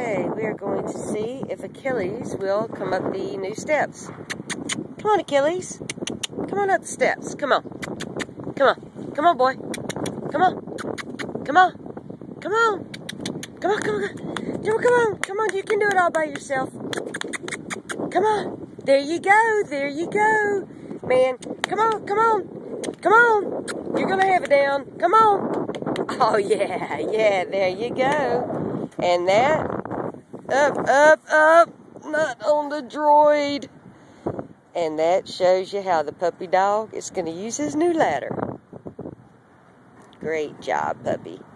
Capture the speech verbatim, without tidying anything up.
Okay, we are going to see if Achilles will come up the new steps. Come on, Achilles. Come on up the steps. Come on. Come on. Come on, boy. Come on. Come on. Come on. Come on, come on. Come on, come on. Come on, you can do it all by yourself. Come on. There you go. There you go. Man, come on, come on. Come on. You're going to have it down. Come on. Oh, yeah. Yeah, there you go. And that. Up, up, up. Not on the droid. And that shows you how the puppy dog is going to use his new ladder. Great job, puppy.